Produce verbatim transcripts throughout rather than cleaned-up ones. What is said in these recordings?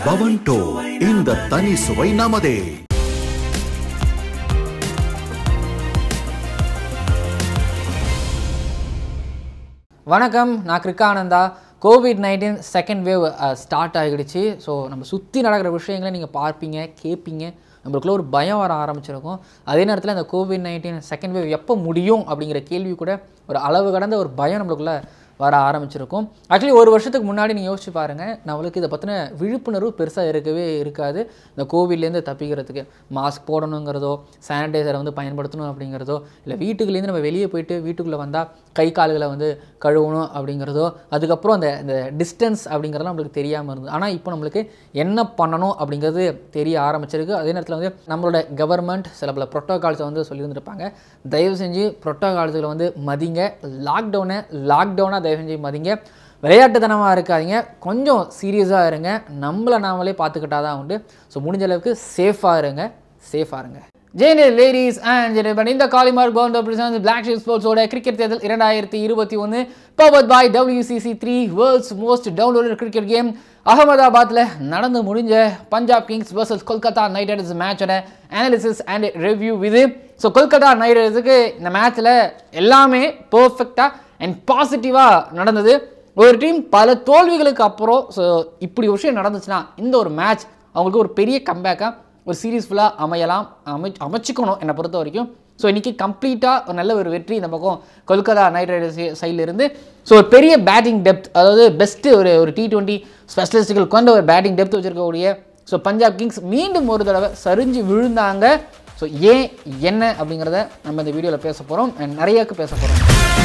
பவன்டோ இந்த தனி சுவை நமதே. வணக்கம், நான் கிரிக்கானந்தா. COVID nineteen second wave start ஆகிடுச்சு. ஸோ நம்ம சுற்றி நடக்கிற விஷயங்களை நீங்கள் பார்ப்பீங்க, கேட்பீங்க. நம்மளுக்குள்ள ஒரு பயம் வர ஆரம்பிச்சிருக்கும். அதே நேரத்தில் இந்த கோவிட் நைன்டீன் செகண்ட் வேவ் எப்போ முடியும் அப்படிங்கிற கேள்வி கூட ஒரு அளவு கடந்த ஒரு பயம் நம்மளுக்குள்ள வர ஆரம்பிச்சிருக்கும். ஆக்சுவலி ஒரு வருஷத்துக்கு முன்னாடி நீங்கள் யோசிச்சு பாருங்கள், நம்மளுக்கு இதை பற்றின விழிப்புணர்வு பெருசாக இருக்கவே இருக்காது. இந்த கோவிட்லேருந்து தப்பிக்கிறதுக்கு மாஸ்க் போடணுங்கிறதோ, சானிடைசரை வந்து பயன்படுத்தணும் அப்படிங்கிறதோ, இல்லை வீட்டுக்குள்ளேருந்து நம்ம வெளியே போயிட்டு வீட்டுக்குள்ளே வந்தால் கை கால்களை வந்து கழுவணும் அப்படிங்கிறதோ, அதுக்கப்புறம் அந்த இந்த டிஸ்டன்ஸ் அப்படிங்கிறதுலாம் நம்மளுக்கு தெரியாமல் இருந்தது. ஆனால் இப்போ நம்மளுக்கு என்ன பண்ணணும் அப்படிங்கிறது தெரிய ஆரம்பிச்சிருக்கு. அதே நேரத்தில் வந்து நம்மளோட கவர்மெண்ட் சில பல ப்ரோட்டோகால்ஸை வந்து சொல்லியிருந்துருப்பாங்க. தயவு செஞ்சு ப்ரோட்டோகால்ஸுகளை வந்து மதிங்க. லாக்டவுனை லாக்டவுனாக தயவு செஞ்சு மதிங்க. விளையாட்டுத்தனமாக இருக்காதிங்க, கொஞ்சம் சீரியஸாக இருங்க. நம்மளை நாமளே பார்த்துக்கிட்டாதான் உண்டு. ஸோ முடிஞ்ச அளவுக்கு சேஃபாக இருங்க, சேஃபாக இருங்க. ஜெயனே லேடிஸ் அண்ட் ஜென்டில்மேன், இந்த Kalimark Bovonto presents Black Sheep ஸ்போர்ட்ஸோட கிரிக்கெட் தேர்தல் இரண்டாயிரத்தி இருபத்தி ஒன்று powered by W C C three world's most downloaded cricket game அகமதாபாத்தில் நடந்து முடிஞ்ச Punjab Kings versus Kolkata Knight Riders மேட்சோட அனாலிசிஸ் அண்ட் ரிவ்யூ இது. ஸோ கொல்கத்தா நைட் ரைடர்ஸுக்கு இந்த மேட்ச்சில் எல்லாமே பர்ஃபெக்டாக அண்ட் பாசிட்டிவாக நடந்தது. ஒரு டீம் பல தோல்விகளுக்கு அப்புறம் ஸோ இப்படி ஒரு விஷயம் நடந்துச்சுன்னா இந்த ஒரு மேட்ச் அவங்களுக்கு ஒரு பெரிய கம்பேக்காக ஒரு சீரீஸ் ஃபுல்லாக அமையலாம், அமை அமைச்சிக்கணும் என்னை பொறுத்த வரைக்கும். ஸோ இன்றைக்கி கம்ப்ளீட்டாக ஒரு நல்ல ஒரு வெற்றி இந்த பக்கம் கொல்கத்தா நைட் ரைடர்ஸ் சைட்லேருந்து. ஸோ ஒரு பெரிய பேட்டிங் டெப்த், அதாவது பெஸ்ட்டு ஒரு ஒரு டி டுவெண்ட்டி ஸ்பெஷலிஸ்ட்டுகள் கொண்ட ஒரு பேட்டிங் டெப்த் வச்சுருக்கக்கூடிய ஸோ பஞ்சாப் கிங்ஸ் மீண்டும் ஒரு தடவை சரிஞ்சு விழுந்தாங்க. ஸோ ஏன் என்ன அப்படிங்கிறத நம்ம இந்த வீடியோவில் பேச போகிறோம், நிறையாக்கு பேச போகிறோம்.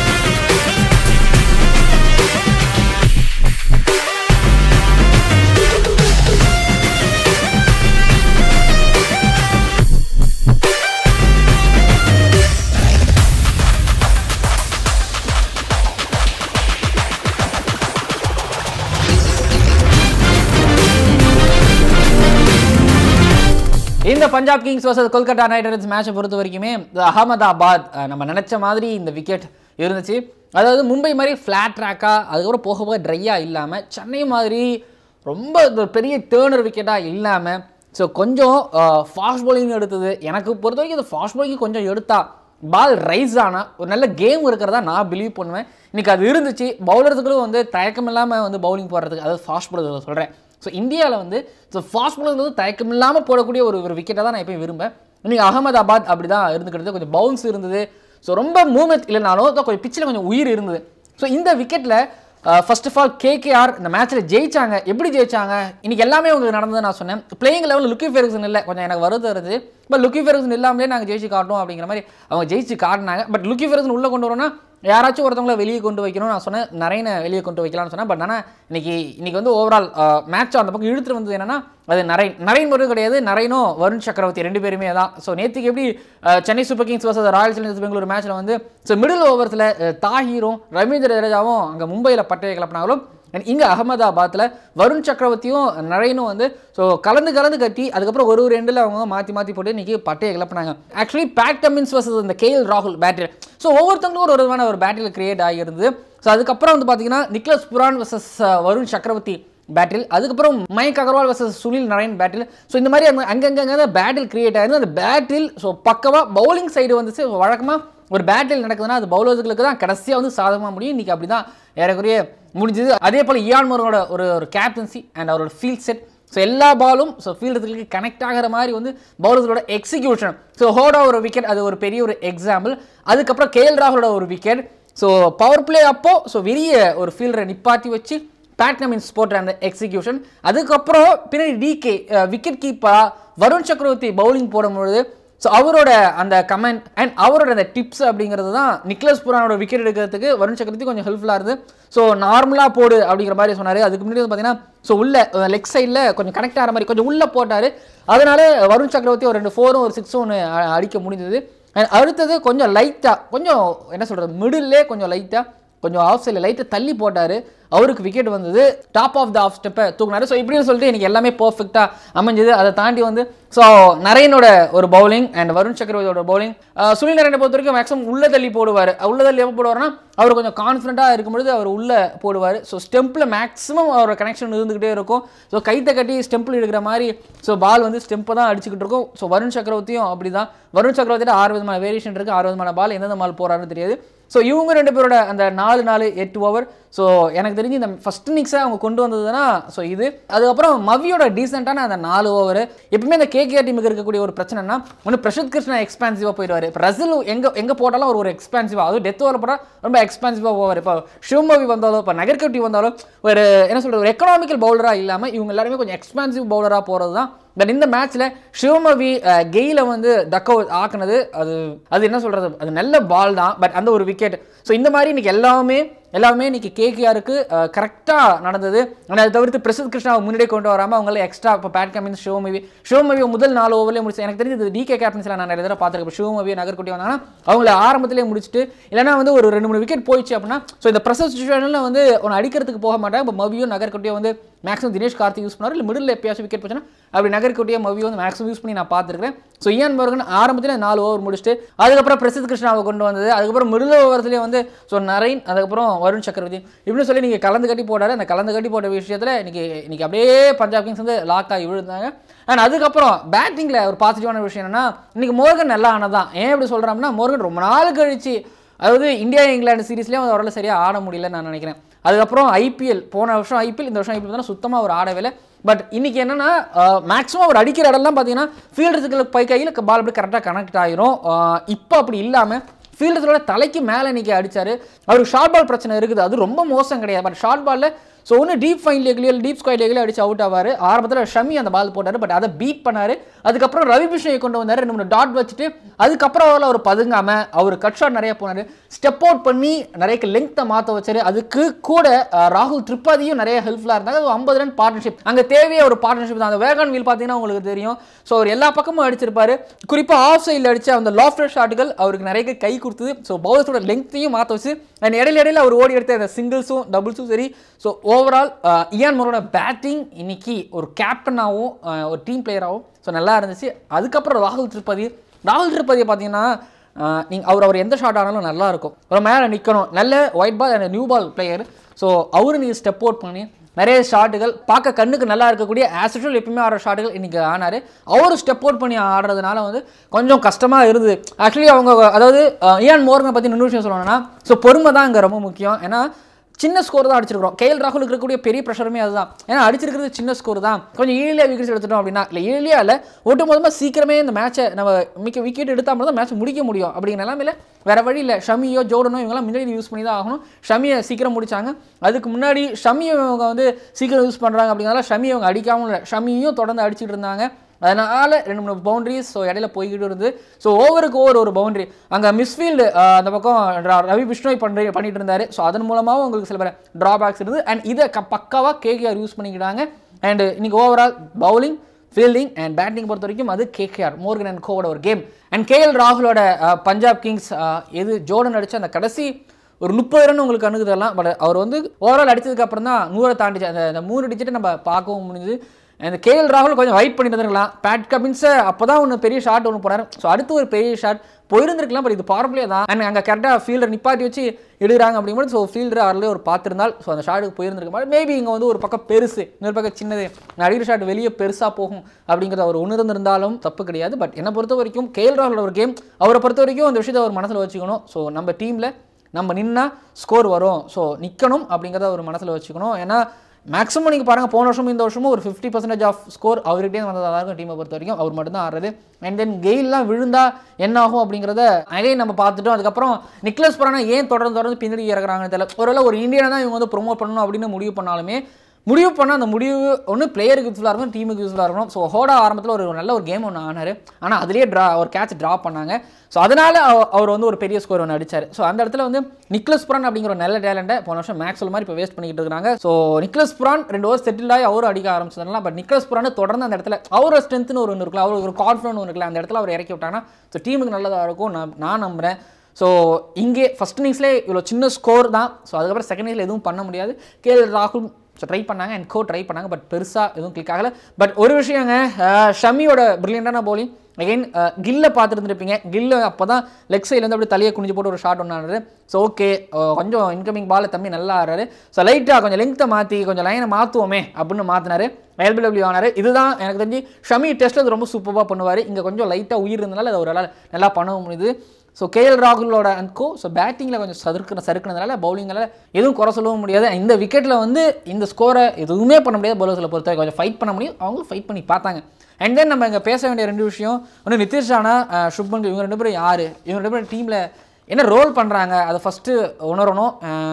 இந்த Punjab Kings versus Kolkata Knight Riders மேட்சை பொறுத்த வரைக்குமே அகமதாபாத் நம்ம நினச்ச மாதிரி இந்த விக்கெட் இருந்துச்சு. அதாவது மும்பை மாதிரி ஃப்ளாட் ட்ராக்காக, அதுக்கப்புறம் போக போக ட்ரையாக இல்லாமல், சென்னை மாதிரி ரொம்ப பெரிய டேர்னர் விக்கெட்டாக இல்லாமல், ஸோ கொஞ்சம் ஃபாஸ்ட் பவுலிங் எடுத்தது. எனக்கு பொறுத்த வரைக்கும் இந்த ஃபாஸ்ட் பவுலிங் கொஞ்சம் எடுத்தா பால் ரைஸ் ஆனால் ஒரு நல்ல கேம் இருக்கிறதா நான் பிலீவ் பண்ணுவேன். இன்றைக்கி அது இருந்துச்சு. பவுலர்ஸுகளும் வந்து தயக்கம் இல்லாமல் வந்து பவுலிங் போடுறதுக்கு, அதாவது ஃபாஸ்ட் பவுலர் சொல்கிறேன். ஸோ இந்தியாவில் வந்து ஸோ ஃபாஸ்ட் பவுலர் வந்து தயக்கம் இல்லாமல் போடக்கூடிய ஒரு ஒரு விக்கெட்டை தான் நான் எப்பயும் விரும்பேன். இன்றைக்கி அகமதாபாத் அப்படி தான் இருந்துக்கிட்டது. கொஞ்சம் பவுன்ஸ் இருந்தது. ஸோ ரொம்ப மூவ்மெண்ட் இல்லைனாலும் கொஞ்சம் பிச்சில் கொஞ்சம் உயிர் இருந்தது. ஸோ இந்த விக்கெட்டில் ஃபர்ஸ்ட் ஆஃப் ஆல் கேகேஆர் இந்த மேட்ச்சில் ஜெயிச்சாங்க. எப்படி ஜெயிச்சாங்க இன்றைக்கி எல்லாமே உங்களுக்கு நடந்தது நான் சொன்னேன். பிளேயிங் லெவலில் லுக்கி ஃபெர்குசன் இல்லை, கொஞ்சம் எனக்கு வருது இருந்தது. பட் லுக்கி ஃபெர்குசன் இல்லாமலே நாங்கள் ஜெயிச்சு காட்டோம் அப்படிங்கிற மாதிரி அவங்க ஜெயிச்சு காட்டினாங்க. பட் லுக்கி ஃபெர்குசன் உள்ளே கொண்டு வரோன்னா யாராச்சும் ஒருத்தவங்கள வெளியே கொண்டு வைக்கணும்னு நான் சொன்னேன். நிறைய வெளியே கொண்டு வைக்கலாம்னு சொன்னேன். பட் ஆனால் இன்றைக்கி இன்றைக்கி வந்து ஓவரால் மேட்ச் அந்த பக்கம் இழுத்துட்டு வந்தது என்னன்னா, அது நரைன் நரைன் மட்டும் கிடையாது, நரைனும் வருண் சக்கரவர்த்தி ரெண்டு பேருமே தான். ஸோ நேற்றுக்கு எப்படி Chennai Super Kings versus Royal Challengers Bangalore மேட்ச்சில் வந்து ஸோ மிடில் ஓவர்ஸில் தாஹீரும் ரவீந்திர ஜடேஜாவும் அங்கே மும்பையில் பட்டையை கிளப்பினாங்களோ, இங்கே அகமதாபாத்தில் வருண் சக்கரவர்த்தியும் நரைனும் வந்து ஸோ கலந்து கலந்து கட்டி அதுக்கப்புறம் ஒரு ஒரு எண்டில் அவங்க மாற்றி மாற்றி போட்டு இன்றைக்கி பட்டையை கிளப்பினாங்க. ஆக்சுவலி பேட் கமின்ஸ் வர்சஸ் இந்த கே எல் ராகுல் பேட்டில், ஸோ ஒவ்வொருத்தவங்களும் ஒரு விதமான ஒரு பேட்டில் கிரியேட் ஆகியிருந்தது. ஸோ அதுக்கப்புறம் வந்து பார்த்தீங்கன்னா நிக்லஸ் Pooran versus Varun Chakravarthy battle, அதுக்கப்புறம் மைக் Agarwal versus Sunil Narine battle. So இந்த மாதிரி அங்கங்கே பேட்டில் கிரியேட் ஆகிருந்து. அந்த பேட்டில் ஸோ பக்கவாக பவுலிங் சைடு வந்துச்சு. வழக்கமாக ஒரு பேட்டில் நடக்குதுன்னா அது பவுலர்ஸுகளுக்கு தான் கடைசியாக வந்து சாதகமாக முடியும். இன்றைக்கி அப்படி தான் ஏறக்குறைய முடிஞ்சது. அதே போல் இயான் மோர்கனோட ஒரு ஒரு கேப்டன்சி அண்ட் அவரோட ஃபீல்ட் செட், ஸோ எல்லா பாலும் ஸோ ஃபீல்டுகளுக்கு கனெக்ட் ஆகிற மாதிரி வந்து பவுலர்ஸோட எக்ஸிக்யூஷன். ஸோ ஹோடா ஒரு விக்கெட், அது ஒரு பெரிய ஒரு எக்ஸாம்பிள். அதுக்கப்புறம் கே எல் ராகுலோட ஒரு விக்கெட். ஸோ பவர் பிளே அப்போது ஸோ பெரிய ஒரு ஃபீல்டரை நிப்பாட்டி வச்சு பேட் கமின்ஸ் போடுற அந்த எக்ஸிக்யூஷன். அதுக்கப்புறம் பின்னாடி டிகே விக்கெட் கீப்பராக வருண் சக்கரவர்த்தி பவுலிங் போடும்பொழுது ஸோ அவரோட அந்த கமெண்ட் அண்ட் அவரோட அந்த டிப்ஸ் அப்படிங்கிறது தான் நிக்லஸ் புரானோட விக்கெட் எடுக்கிறதுக்கு வருண் சக்கரவர்த்தி கொஞ்சம் ஹெல்ப்ஃபுல்லாக இருந்தது. ஸோ நார்மலாக போடு அப்படிங்கிற மாதிரி சொன்னார். அதுக்கு முன்னாடி வந்து பார்த்தீங்கன்னா ஸோ உள்ள லெக் சைடில் கொஞ்சம் கனெக்ட் ஆகிற மாதிரி கொஞ்சம் உள்ளே போட்டார். அதனால வருண் சக்கரவர்த்தி ஒரு ரெண்டு ஃபோரும் ஒரு சிக்ஸும் ஒன்று அடிக்க முடிஞ்சது. அண்ட் அடுத்தது கொஞ்சம் லைட்டாக கொஞ்சம் என்ன சொல்கிறது மிடில்லே கொஞ்சம் லைட்டாக கொஞ்சம் ஆஃப் சைடில் லைட்டை தள்ளி போட்டார், அவருக்கு விக்கெட் வந்தது, டாப் ஆஃப் த ஆஃப் ஸ்டெப்பை தூக்குனாரு. ஸோ இப்படின்னு சொல்லிட்டு எனக்கு எல்லாமே பர்ஃபெக்டாக அமைஞ்சது. அதை தாண்டி வந்து ஸோ நரேனோட ஒரு பவுலிங் அண்ட் வருண் சக்கரவர்த்தியோட பவுலிங், சுனில் நரேனை பொறுத்த வரைக்கும் மேக்ஸிமம் உள்ள தள்ளி போடுவார். உள்ள தள்ளி எப்போ போடுவார்னா அவர் கொஞ்சம் கான்ஃபிடண்ட்டாக இருக்கும்பொழுது அவர் உள்ளே போடுவார். ஸோ ஸ்டெம்பில் மேக்ஸிமம் அவரோட கனெக்ஷன் இருந்துக்கிட்டே இருக்கும். ஸோ கைத்தை கட்டி ஸ்டெம்பில் எடுக்கிற மாதிரி ஸோ பால் வந்து ஸ்டெம்பை தான் அடிச்சுக்கிட்டு இருக்கும். ஸோ வருண் சக்கரவர்த்தியும் அப்படி தான். வருண் சக்கரவர்த்தியோட ஆறு விதமான வேரியேஷன் இருக்குது, ஆறு விதமான பால் எந்தெந்த பால் போகிறாருன்னு தெரியாது. ஸோ இவங்க ரெண்டு பேரோட அந்த நாலு நாலு எட்டு ஓவர் ஸோ எனக்கு தெரிஞ்சு இந்த ஃபஸ்ட் இன்னிங்ஸை அவங்க கொண்டு வந்ததுன்னா ஸோ இது. அதுக்கப்புறம் மவியோட டீசெண்டான அந்த நாலு ஓவர். எப்பவுமே இந்த கேகேஆர் டீமுக்கு இருக்கக்கூடிய ஒரு பிரச்சனைனா ஒன்று பிரசாந்த் கிருஷ்ணா எக்ஸ்பான்சிவாக போயிடுவார். இப்போ ரசில் எங்கே எங்கே போட்டாலும் ஒரு ஒரு எக்ஸ்பான்சிவாக, அதுவும் டெத் ஓவர் போட்டால் ரொம்ப எக்ஸ்பான்சிவாக போவார். இப்போ சிவமவி வந்தாலும் இப்போ நகர்கட்டி வந்தாலும் ஒரு என்ன சொல்கிறது ஒரு எக்கனாமிக்கல் பவுலராக இல்லாமல் இவங்க எல்லாருமே கொஞ்சம் எக்ஸ்பான்சிவ் பவுலராக போகிறது தான். பட் இந்த மேட்ச்சில் சிவமவி கெயிலை வந்து டக் அவுட் ஆக்குனது அது அது என்ன சொல்கிறது அது நல்ல பால் தான். பட் அந்த ஒரு விக்கெட் ஸோ இந்த மாதிரி இன்றைக்கி எல்லாமே எல்லாமே இன்றைக்கி கேகேஆருக்கு கரெக்டாக நடந்தது. ஆனால் அதை தவிர்த்து பிரசாந்த் கிருஷ்ணாவை முன்னாடியே கொண்டு வராமல் அவங்கள எக்ஸ்ட்ரா இப்போ பேட் கமின்ஸ் சிவமவி சிவமவி முதல் நாலு ஓவர்லேயே முடிச்சு. எனக்கு தெரிஞ்சது டிகே கேப்டன்ஸில் நான் நிறைய தடவை பார்த்துருக்கேன். சிவமவி நகர்கட்டி வந்தாங்கன்னா அவங்கள ஆரம்பத்திலே முடிச்சுட்டு இல்லைனா வந்து ஒரு ரெண்டு மூணு விக்கெட் போயிடுச்சு அப்படின்னா ஸோ இந்த பிரசாந்த் சுச்சுவேஷனில் வந்து ஒன்று அடிக்கிறதுக்கு போக மாட்டாங்க. இப்போ மவியும் நகர்கட்டியும் வந்து மேக்ஸிமம் தினேஷ் கார்த்திக் யூஸ் பண்ணார், இல்லை மிடில் எப்பயாச்சும் விக்கெட் போச்சுன்னா அப்படி நகர்கட்டியை மவியும் வந்து மேக்ஸிமம் யூஸ் பண்ணி நான் பார்த்துருக்கேன். ஸோ இயான் மோர்கன் ஆரம்பத்தில் நாலு ஓவர் முடிச்சுட்டு அதுக்கப்புறம் பிரசாந்த் கிருஷ்ணாவை கொண்டு வந்தது. அதுக்கப்புறம் மிடில் ஓவர்ஸ்லேயே வந்து ஸோ நரேன் அதுக்கப்புறம் வருண் சக்கரவர்த்தி இப்படின்னு சொல்லி நீங்கள் கலந்து கட்டி போட்டார். அந்த கலந்து கட்டி போட்ட விஷயத்தில் இன்றைக்கி இன்றைக்கி அப்படியே பஞ்சாப் கிங்ஸ் வந்து லாக் ஆகி விழுந்தாங்க. அண்ட் அதுக்கப்புறம் பேட்டிங்கில் ஒரு பாசிட்டிவான விஷயம் என்னென்னா இன்றைக்கி மோர்கன் நல்லா ஆனதான். ஏன் இப்படி சொல்கிறோம்னா மோர்கன் ரொம்ப நாள் கழிச்சு அதாவது இந்தியா இங்கிலாந்து சீரீஸ்லேயும் வந்து அவரால் சரியாக ஆட முடியலன்னு நான் நினைக்கிறேன். அதுக்கப்புறம் ஐபிஎல் போன வருஷம் ஐபிஎல் இந்த வருஷம் ஐபிஎல் தான் சுத்தமாக ஒரு ஆடவே இல்லை. பட் இன்றைக்கி என்னென்னா மேக்ஸிமம் அவர் அடிக்கிற இடம்லாம் பார்த்தீங்கன்னா ஃபீல்டர்ஸுக்கு பை கையில் பால் அப்படி கரெக்டாக கனெக்ட் ஆகிரும். இப்போ அப்படி இல்லாமல் ஃபீல்டர்ஸோட தலைக்கு மேலே இன்றைக்கி அடித்தார். அவருக்கு ஷார்ட் பால் பிரச்சனை இருக்குது, அது ரொம்ப மோசம் கிடையாது. பட் ஷார்ட் பாலில் ஸோ ஒன்று டீப் ஃபைன் லேக்லேயோ டீப் ஸ்கொயர் லேக்லேயோ அடிச்சு அவுட் ஆவார். ஆரம்பத்தில் ஷமி அந்த பால் போட்டார், பட் அதை பீட் பண்ணார். அதுக்கப்புறம் ரவி பிஷ்ணோயை கொண்டு வந்தார், ரெண்டு மூணு டாட் வச்சுட்டு அதுக்கப்புறம் அவரில் அவர் பதுங்காமல் அவர் கட் ஷாட் நிறைய போனார், ஸ்டெப் அவுட் பண்ணி நிறைய லெங்க்த்தை மாற்ற வச்சார். அதுக்கு கூட ராகுல் திரிபாதியும் நிறைய ஹெல்ப்ஃபுல்லாக இருந்தாங்க. அது ஐம்பது ரன் பார்ட்னர்ஷிப் அங்கே தேவையே ஒரு பார்ட்னர்ஷிப் தான். அந்த வேகான் வீல் பார்த்தீங்கன்னா உங்களுக்கு தெரியும். ஸோ அவர் எல்லா பக்கமும் அடிச்சிருப்பார். குறிப்பாக ஆஃப் சைடில் அடித்த அந்த லாஃப்டர் ஷாட்டுகள் அவருக்கு நிறைய கை கொடுத்தது. ஸோ பவுலர்ஸோட லெங்க்த்தையும் மாற்ற வச்சு அண்ட் இடையில இடையில அவர் ஓடி எடுத்த அந்த சிங்கிள்ஸும் டபுள்ஸும் சரி. ஸோ ஓவரால் இயான் மோரோட பேட்டிங் இன்னைக்கு ஒரு கேப்டனாகவும் ஒரு டீம் பிளேயராகவும் ஸோ நல்லா இருந்துச்சு. அதுக்கப்புறம் ராகுல் திரிபாதி ராகுல் திரிபாதியை பார்த்தீங்கன்னா நீங்கள் அவர் அவர் எந்த ஷாட் ஆனாலும் நல்லாயிருக்கும். ஒரு மேலே நிற்கணும், நல்ல white ball and new ball player. So அவரு நீங்கள் ஸ்டெப் அவுட் பண்ணி நிறைய ஷாட்டுகள் பார்க்க கண்ணுக்கு நல்லா இருக்கக்கூடிய ஆஸ் யூஷுவல் எப்பவுமே ஆடுற ஷாட்டுகள் இன்றைக்கி ஆனார். அவரும் ஸ்டெப் அவுட் பண்ணி ஆடுறதுனால வந்து கொஞ்சம் கஷ்டமாக இருந்தது. ஆக்சுவலி அவங்க அதாவது இயான் மோர்கனை பற்றி இன்னொரு விஷயம் சொல்லணும்னா ஸோ பொறுமை தான் இங்கே ரொம்ப முக்கியம். ஏன்னா சின்ன ஸ்கோர் தான் அடிச்சிருக்கிறோம். கேஎல் ராகுலுக்கு இருக்கக்கூடிய பெரிய ப்ரெஷருமே அதுதான். ஏன்னா அடிச்சிருக்கிறது சின்ன ஸ்கோர் தான். கொஞ்சம் ஈலியாக விக்கெட்ஸ் எடுத்துட்டோம் அப்படின்னா இல்லை ஈலியாக இல்லை ஒட்டு மொத்தமாக சீக்கிரமே இந்த மேட்சை நம்ம மிக்க விக்கெட் எடுத்தால் தான் மேட்ச் முடிக்க முடியும். அப்படிங்கிற நிலைமையில் வேறு வழி இல்லை. ஷமியோ ஜோர்டனோ இவங்கெல்லாம் முன்னாடி யூஸ் பண்ணி தான் ஆகணும். ஷமியை சீக்கிரம் முடிச்சாங்க. அதுக்கு முன்னாடி ஷமியை இவங்க வந்து சீக்கிரம் யூஸ் பண்ணுறாங்க அப்படிங்கிறதால ஷமியை அவங்க அடிக்காமல் இல்லை, ஷமியும் தொடர்ந்து அடிச்சுட்டு இருந்தாங்க. அதனால் ரெண்டு மூணு பவுண்டரிஸ் ஸோ இடையில போய்கிட்டு இருந்தது. ஸோ ஓவருக்கு ஓவர் ஒரு பவுண்டரி அங்கே மிஸ்ஃபீல்டு அந்த பக்கம் ரவி பிஷ்ணோய் பண்ணி பண்ணிட்டு இருந்தார். ஸோ அதன் மூலமாக உங்களுக்கு சில பேர் ட்ராபேக்ஸ் இருந்தது. அண்ட் இதை க பக்காவாக கேகேஆர் யூஸ் பண்ணிக்கிட்டாங்க. அண்ட் இன்னைக்கு overall bowling fielding and batting பொறுத்த வரைக்கும் அது கேகேஆர் மோர்கன் அண்ட் கோவோட ஒரு கேம். அண்ட் கேஎல் ராகுலோட பஞ்சாப் கிங்ஸ் எது ஜோர்டன் அடித்த அந்த கடைசி ஒரு முப்பது ரன் உங்களுக்கு அணுகு தரலாம். பட் அவர் வந்து ஓவரால் அடித்ததுக்கு அப்புறம் தான் நூறை தாண்டிச்சு. அந்த மூணு டிஜிட்டை நம்ம பார்க்கவும் முடிஞ்சுது. அந்த கேஎல் ராகுல் கொஞ்சம் வெயிட் பண்ணிட்டு வந்துருக்கலாம். பேட் கமின்ஸை அப்போ தான் ஒன்று பெரிய ஷாட் ஒன்று போனார். ஸோ அடுத்து ஒரு பெரிய ஷாட் போயிருந்துருக்கலாம். பட் இது பவர் பிளே தான். அண்ட் அங்கே கரெக்டாக ஃபீல்டர் நிப்பாட்டி வச்சு எடுக்கிறாங்க அப்படிங்கும்போது ஸோ ஃபீல்டர் அவர்களே ஒரு பார்த்துருந்தால் ஸோ அந்த ஷாட்டுக்கு போயிருந்துருக்க மாதிரி மேபி இங்கே வந்து ஒரு பக்கம் பெருசு இன்னொரு பக்கம் சின்னது அடிக்கிற ஷாட் வெளியே பெருசாக போகும் அப்படிங்கிறத அவர் உணர்ந்திருந்தாலும் தப்பு கிடையாது. பட் என்னை பொறுத்த வரைக்கும் கேஎல் ராகுலோட ஒரு கேம் அவரை பொறுத்த வரைக்கும் அந்த விஷயத்தை அவர் மனசில் வச்சுக்கணும். ஸோ நம்ம டீமில் நம்ம நின்னா ஸ்கோர் வரும், ஸோ நிற்கணும் அப்படிங்கிறத அவர் மனசில் வச்சுக்கணும். ஏன்னா மேக்ஸிமம் நீங்கள் பாருங்கள் போன வருஷமும் இந்த வருஷமும் ஒரு ஃபிஃப்டி பர்சன்டேஜ் ஆஃப் ஸ்கோர் அவர்கிட்டே வந்ததாக இருக்கும் டீமை பொறுத்த வரைக்கும். அவர் மட்டும் தான் ஆடுறது. அண்ட் தென் கெயிலாம் விழுந்தா என்ன ஆகும் அப்படிங்கிறத அகைன் நம்ம பார்த்துட்டோம். அதுக்கப்புறம் நிக்லஸ் புரானா ஏன் தொடர்ந்து தொடர்ந்து பின்னாடி இறக்குறாங்கன்னு தெரியல. ஒருவேளை ஒரு இந்தியனை தான் இவங்க வந்து ப்ரொமோட் பண்ணணும் அப்படின்னு முடிவு பண்ணாலுமே முடிவு பண்ணால் அந்த முடிவு ஒன்று பிளேயருக்கு யூஸ்ஃபுல்லாக இருக்கும், டீமுக்கு யூஸ்ஃபுல்லாக இருக்கணும். ஸோ ஹோடா ஆரம்பத்தில் ஒரு நல்ல ஒரு கேம் ஒன்று ஆனார். ஆனால் அதிலே ட்ரா ஒரு கேட்ச் ட்ரா பண்ணாங்க. ஸோ அதனால் அவர் வந்து ஒரு பெரிய ஸ்கோர் ஒன்று அடித்தார். ஸோ அந்த இடத்துல வந்து நிக்லஸ் புரான் அப்படிங்கிற ஒரு நல்ல டேலண்ட்டை போன வருஷம் மேக்ஸ்வெல் மாதிரி இப்போ வேஸ்ட் பண்ணிக்கிட்டு இருக்காங்க. ஸோ நிக்லஸ் புரான் ரெண்டு ஓவர் செட்டில் ஆகி அவரும் அடிக்க ஆரம்பிச்சதுனால பட் நிக்லஸ் புரான் தொடர்ந்து அந்த இடத்துல அவரோட ஸ்ட்ரென்த்னு ஒரு ஒன்று இருக்கலாம், அவருக்கு ஒரு கான்ஃபிடன்ட் ஒன்று இருக்கலாம். அந்த இடத்துல அவர் இறக்கி விட்டாங்கன்னா ஸோ டீமுக்கு நல்லதாக இருக்கும் நான் நான் நம்புகிறேன். ஸோ இங்கே ஃபஸ்ட் இன்னிங்ஸ்லேயே இவ்வளோ சின்ன ஸ்கோர் தான். ஸோ அதுக்கப்புறம் செகண்ட் இன்னிங்ஸில் எதுவும் பண்ண முடியாது. கேஎல் ராகுல் ஸோ ட்ரை பண்ணாங்க அண்ட் கோ ட்ரை பண்ணாங்க, பட் பெருசாக எதுவும் கிளிக் ஆகலை. பட் ஒரு விஷயங்க, ஷமியோட பிரில்லியண்டான பவுலிங். அகெயின் கில்லை பார்த்துருந்துருப்பீங்க. கில்லு அப்போ தான் லெக் சைட்லேருந்து அப்படியே தலையை குனிஞ்சு போட்டு ஒரு ஷாட் ஒன்று ஆடுறாரு. ஸோ ஓகே, கொஞ்சம் இன்கமிங் பால் தம்பி நல்லா ஆடுறாரு. ஸோ லைட்டாக கொஞ்சம் லெங்க்த்தை மாற்றி கொஞ்சம் லைனை மாற்றுவோமே அப்படின்னு மாற்றினார். எல்பிடபிள்யூ ஆனார். இதுதான் எனக்கு தெரிஞ்சு ஷமி டெஸ்ட்டில் அது ரொம்ப சூப்பராக பண்ணுவார். இங்கே கொஞ்சம் லைட்டாக உயிர் இருந்தனால அதை ஒரு நல்லா பண்ண முடியுது. ஸோ கேஎல் ராகுலோட அண்ட் கோ ஸோ பேட்டிங்கில் கொஞ்சம் சதுக்கு சறுக்குனதுனால பவுலிங்கில் எதுவும் குறை சொல்லவும் முடியாது. இந்த விக்கெட்டில் வந்து இந்த ஸ்கோரை எதுவுமே பண்ண முடியாது. பவுலர்ஸில் பொறுத்த கொஞ்சம் ஃபைட் பண்ண முடியும், அவங்களும் ஃபைட் பண்ணி பார்த்தாங்க. அண்ட் தென் நம்ம இங்கே பேச வேண்டிய ரெண்டு விஷயம், ஒன்று நிதிஷ் ராணா, சுப்மன் இவங்க ரெண்டு பேரும் யார், இவங்க ரெண்டு பேரும் டீமில் என்ன ரோல் பண்ணுறாங்க அதை ஃபஸ்ட்டு உணரணும்.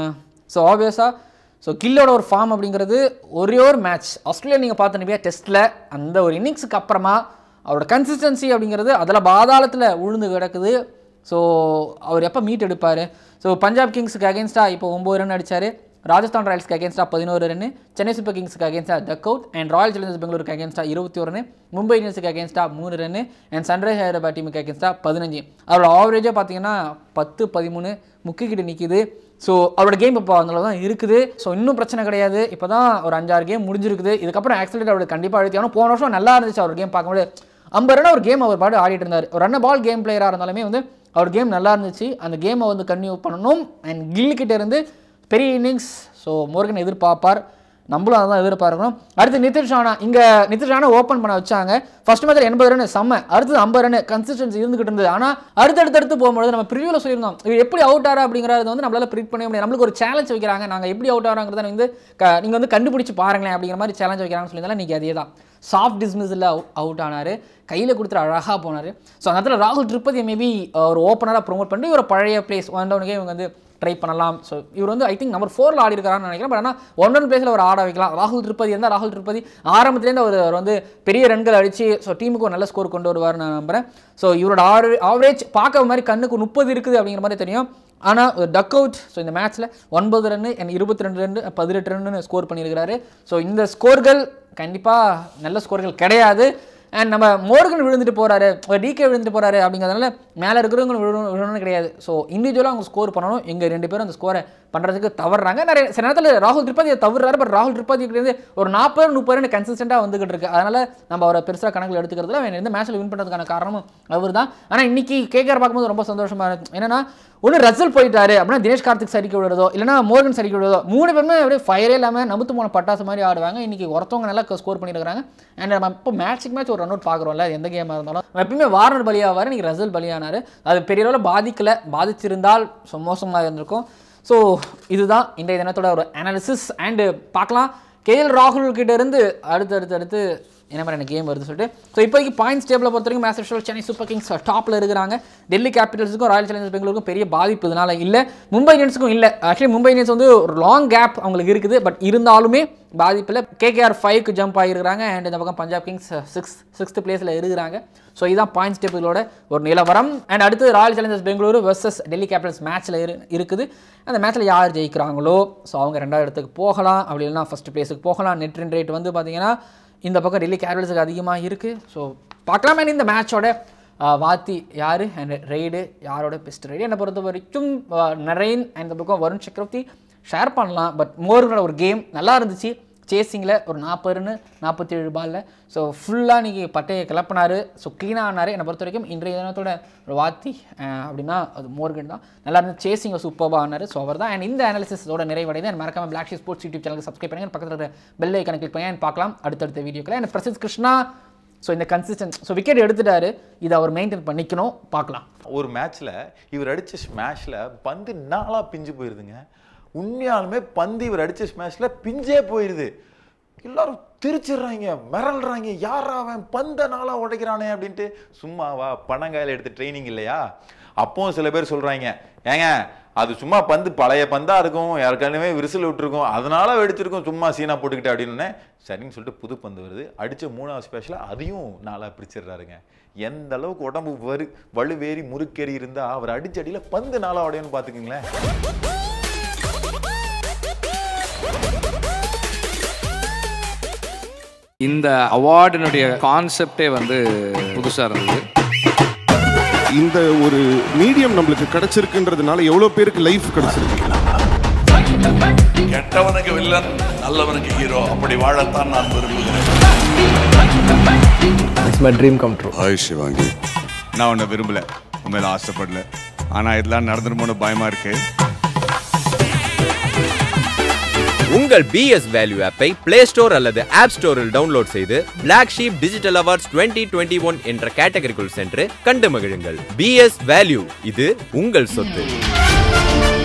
ஸோ ஆப்வியஸாக ஸோ கில்லோட ஒரு ஃபார்ம் அப்படிங்கிறது ஒரே ஒரு மேட்ச் ஆஸ்திரேலியா நீங்கள் பார்த்துனீங்க டெஸ்ட்டில், அந்த ஒரு இன்னிங்ஸுக்கு அப்புறமா அவரோட கன்சிஸ்டன்சி அப்படிங்கிறது அதில் பாதாளத்தில் உழுந்து கிடக்குது. ஸோ அவர் எப்போ மீட் எடுப்பார்? ஸோ பஞ்சாப் கிங்ஸுக்கு அகேன்ஸ்டாக இப்போ ஒம்பது ரன் அடித்தார். ராஜஸ்தான் ராயல்ஸ்க்கு அகேன்ஸ்டாக பதினோரு ரன்னு, சென்னை சூப்பர் கிங்ஸுக்கு அகேன்ஸ்டாக duck out and Royal Challengers பெங்களூருக்கு அகேன்ஸ்டாக இருபத்தி ஒரு ரன்னு, மும்பை இந்தியன்ஸுக்கு அகேன்ஸ்டாக மூணு ரன்னு அண்ட் சன்ரைஸ் ஹைதராபாத் டீமுக்கு அகேன்ஸ்டாக பதினஞ்சு. அவரோட ஆவரேஜாக பார்த்தீங்கன்னா பத்து பதிமூணு முக்கிக்கிட்ட நிற்கிது. ஸோ அவரோட கேம் இப்போ அதில் தான் இருக்குது. ஸோ இன்னும் பிரச்சனை கிடையாது. இப்போ தான் ஒரு அஞ்சாறு கேம் முடிஞ்சிருக்குது. இதுக்கப்புறம் ஆக்சிடென்ட் அவருக்கு கண்டிப்பாக அழுத்தி ஆகணும். போன வருஷம் நல்லா இருந்துச்சு அவர் கேம் பார்க்கும்போது. ஐம்பது ரன் ஒரு கேம் அவர் பாட்டு ஆடிட்டு இருந்தார். ஒரு ரன் பால் கேம் பிளேயராக இருந்தாலுமே வந்து அவர் கேம் நல்லா இருந்துச்சு. அந்த கேமை வந்து கன்டினியூ பண்ணணும். அண்ட் கில்கிட்ட இருந்து பெரிய இன்னிங்ஸ் ஸோ மோர்கன் எதிர்பார்ப்பார், நம்மளும் அதை தான் எதிர்பார்க்கணும். அடுத்து நிதிஷ் ராணா, இங்கே நிதிஷ் ராணா ஓப்பன் பண்ண வச்சாங்க. ஃபர்ஸ்ட் மேட்சில் எண்பது ரன் செம்ம, அடுத்தது ஐம்பது ரன் கன்சிஸ்டன்சி இருந்துகிட்டு இருந்தது. ஆனால் அடுத்தடுத்து போகும்போது நம்ம ப்ரிவியூவில் சொல்லியிருந்தோம் இவர் எப்படி அவுட் ஆறா அப்படிங்கிறது வந்து நம்மளால் ப்ரிடிக்ட் பண்ண முடியாது. நம்மளுக்கு ஒரு சேலஞ்ச் வைக்கிறாங்க, நாங்கள் எப்படி அவுட் ஆகிறாங்கிறத வந்து நீங்கள் வந்து கண்டுபிடிச்சி பாருங்களேன் அப்படிங்கிற மாதிரி சேலஞ்ச் வைக்கிறாங்கன்னு சொல்லியிருந்தாலும் இன்றைக்கி அதே தான். சாஃப்ட் டிஸ்மிஸில் அவுட் ஆனார், கையில் கொடுத்துட்டு அழகாக போனார். ஸோ அந்த இடத்துல ராகுல் திரிபதி மேபி ஒரு ஓப்பனராக ப்ரொமோட் பண்ணி ஒரு பழைய பிளேஸ் ஒன் டவுனுக்கே இவங்க வந்து ட்ரை பண்ணலாம். ஸோ இவர் வந்து ஐ திங்க் நம்பர் ஃபோரில் ஆடி இருக்காரான்னு நினைக்கிறேன். பட் ஆனால் ஒன் டவுன் பிளேஸில் ஒரு ஆட வைக்கலாம். ராகுல் திரிபதி இருந்தால் ராகுல் திரிபதி ஆரம்பத்துலேருந்து அவர் வந்து பெரிய ரன்கள் அடித்து ஸோ டீமுக்கு ஒரு நல்ல ஸ்கோர் கொண்டு வருவார் நான் நம்புகிறேன். ஸோ இவரோட ஆறு ஆவரேஜ் பார்க்க மாதிரி கண்ணுக்கு முப்பது இருக்குது அப்படிங்கிற மாதிரி தெரியும். ஆனால் ஒரு டக் அவுட் ஸோ இந்த மேட்ச்சில் ஒன்பது ரன்னு அண்ட் இருபத்தி ரெண்டு ரன் பதினெட்டு ரன்னு ஸ்கோர் பண்ணியிருக்கிறாரு. ஸோ இந்த ஸ்கோர்கள் கண்டிப்பாக நல்ல ஸ்கோர்கள் கிடையாது. அண்ட் நம்ம மோர்கன் விழுந்துட்டு போகிறாரு, டிகே விழுந்துட்டு போகிறாரு அப்படிங்கிறதுனால மேலே இருக்கிறவங்க விழணும் விழணும்னு கிடையாது. ஸோ இண்டிவிஜுவலாக அவங்க ஸ்கோர் பண்ணணும். எங்கள் ரெண்டு பேரும் அந்த ஸ்கோரை பண்ணுறதுக்கு தவறுறாங்க. நிறைய சில நேரத்தில் ராகுல் திரிபதியை தவறுறாரு. பட் ராகுல் திரிபதிக்கு ஒரு நாற்பது முப்பது ரன் கன்சிஸ்டண்ட்டாக வந்துகிட்டு இருக்கு. அதனால் நம்ம அவரை பெருசாக கணக்கில் எடுத்துக்கிறதுல அவன் எந்த மேட்ச்சில் வின் பண்ணுறதுக்கான காரணமும் அவர் தான். ஆனால் இன்றைக்கி கேகேஆர் பார்க்கும்போது ரொம்ப சந்தோஷமாக இருக்கும். என்னன்னா ஒன்று ரசல் போயிட்டாரு அப்படின்னா தினேஷ் கார்த்திக் சரிக்க விடுறதோ இல்லைனா மோர்கன் சரிக்க விடுறதோ மூணு பேருமே அப்படியே ஃபயரே இல்லாமல் நமுத்து போன பட்டாசு மாதிரி ஆடுவாங்க. இன்றைக்கி ஒருத்தவங்க நல்லா ஸ்கோர் பண்ணியிருக்காங்க. அண்ட் நம்ம இப்போ மேட்ச்சுக்கு மேட்ச் ஒரு ரன் அவுட் பார்க்குறோம்ல, எந்த கேமாக இருந்தாலும் எப்பயுமே வார்னர் பலியாவார், இன்றைக்கி ரசல் பலியானார். அது பெரிய அளவில் பாதிக்கலை, பாதிச்சிருந்தால் ஸோ மோசமாக இருந்திருக்கும். ஸோ இதுதான் இன்றைய தினத்தோட ஒரு அனாலிசிஸ். அண்டு பார்க்கலாம் கேஎல் ராகுல் கிட்ட இருந்து அடுத்து அடுத்து அடுத்து என்ன மாதிரி எனக்கு கேம் வருது சொல்லிட்டு. ஸோ இப்போதைக்கு பாயிண்ட்ஸ் டேபிளை பொறுத்த வரைக்கும் match so Chennai Super Kings டாப்பில் இருக்கிறாங்க. டெல்லி கேபிட்டல்ஸுக்கும் ராயல் சேலஞ்சர்ஸ் பெங்களூருக்கும் பெரிய பாதிப்பு இதனால் இல்லை. மும்பை இந்தியன்ஸுக்கும் இல்லை. ஆக்சுவலி மும்பை இந்தியன்ஸ் வந்து ஒரு லாங் கேப் அவங்களுக்கு இருக்குது. பட் இருந்தாலுமே பாதிப்பில் கேகேஆர் ஃபைவ்க்கு ஜம்ப் ஆகிருக்கிறாங்க. அண்ட் இந்த பக்கம் பஞ்சாப் கிங்ஸ் சிக்ஸ் சிக்ஸ்த் பிளேஸில் இருக்கிறாங்க. ஸோ இதுதான் பாயிண்ட்ஸ் டேபிளோட ஒரு நிலவரம். அண்ட் அடுத்து Royal Challengers Bengaluru versus Delhi Capitals மேட்ச்சில் இரு இருக்குது அந்த மேட்ச்சில் யார் ஜெயிக்கிறாங்களோ ஸோ அவங்க ரெண்டாவது இடத்துக்கு போகலாம், அப்படி இல்லைனா ஃபஸ்ட் பிளேஸுக்கு போகலாம். நெட் ரன் ரேட் வந்து பார்த்தீங்கன்னா இந்த பக்கம் டெல்லி கேபிட்டல்ஸுக்கு அதிகமாக இருக்குது. ஸோ பார்க்கலாம். அண்ட் இந்த மேட்சோட வாத்தி யார் அண்ட் ரெய்டு யாரோட பெஸ்ட் ரெய்டு என்னை பொறுத்த வரைக்கும் நரேன் அண்ட் இந்த பக்கம் வருண் சக்கரவர்த்தி ஷேர் பண்ணலாம். பட் மோர்கனோட ஒரு கேம் நல்லா இருந்துச்சு. சேசிங்கில் ஒரு நாற்பது ரன்னு நாற்பத்தி ஏழு பாலில் ஸோ ஃபுல்லாக இன்றைக்கி பட்டையை கிளப்பினார். ஸோ க்ளீனாக ஆனார். என்னை பொறுத்த வரைக்கும் இன்றைய தினத்தோட ஒரு வாத்தி அப்படின்னா அது மோர்கன் தான். நல்லா இருந்து சேசிங்கை சூப்பராக ஆனார். ஸோ அவர் தான். அண்ட் இந்த அனாலிசிஸோட நிறைவடைந்து அண்ட் மறக்காம பிளாக் ஷீட் ஸ்போர்ட்ஸ் யூடியூப் சேனலுக்கு சப்ஸ்கிரைப் பண்ணுங்க. பக்கத்தில் இருக்கிற பெல் ஐக்கனை கிளிக் பண்ணி பார்க்கலாம் அடுத்தடுத்த வீடியோக்களை. அண்ட் பிரசித் கிருஷ்ணா ஸோ இந்த கன்சிஸ்டன்ஸ் ஸோ விக்கெட் எடுத்துட்டாரு, இதை அவர் மெயின்டைன் பண்ணிக்கணும். பார்க்கலாம். ஒரு மேட்ச்சில் இவர் அடித்த ஸ்மாஷில் பந்து நாளாக பிஞ்சு போயிருதுங்க. உண்மையாலுமே பந்து இவர் அடித்த ஸ்மாஷில் பிஞ்சே போயிடுது. எல்லாரும் திரிச்சிடுறாங்க, மிரள்றாங்க, யாரா அவன் பந்த நாளாக உடைக்கிறானே அப்படின்ட்டு. சும்மாவா பணங்காயில் எடுத்து ட்ரைனிங் இல்லையா? அப்போவும் சில பேர் சொல்கிறாங்க, ஏங்க அது சும்மா பந்து பழைய பந்தாக இருக்கும், யாருக்காலுமே விரிசல் விட்டுருக்கும், அதனால வெடிச்சிருக்கும், சும்மா சீனா போட்டுக்கிட்டு அப்படின்னு சரின்னு சொல்லிட்டு புது பந்து வருது. அடித்த மூணாவது ஸ்பெஷலாக அதையும் நாளாக பிரிச்சிடுறாருங்க. எந்த அளவுக்கு உடம்பு வரு வலுவேறி முறுக்கேறி இருந்தால் அவர் அடிச்ச அடியில் பந்து நாளாக உடையன்னு பார்த்துக்குங்களேன். இந்த அவார்டினுடைய கான்செப்டே வந்து புதுசாக இருந்தது. இந்த ஒரு மீடியம் நம்மளுக்கு கிடைச்சிருக்குன்றதுனால எவ்வளோ பேருக்கு லைஃப் கிடைச்சிருக்கு. கெட்டவனுக்கு வில்லன், நல்லவனுக்கு ஹீரோ, அப்படி வாழத்தான் நான் விரும்புகிறேன். It's my dream come true. Hi Shivangi, நான் உன்னை விரும்பல, உண்மையில ஆசைப்படல, ஆனால் இதெல்லாம் நடந்துருமோன்னு பயமா இருக்கு. உங்கள் B S Value ஆப்பை Play Store அல்லது App Storeல் டவுன்லோட் செய்து Black Sheep Digital Awards twenty twenty-one என்ற கேட்டகரிக்குள் சென்று கண்டு மகிழுங்கள். B S Value, இது உங்கள் சொத்து.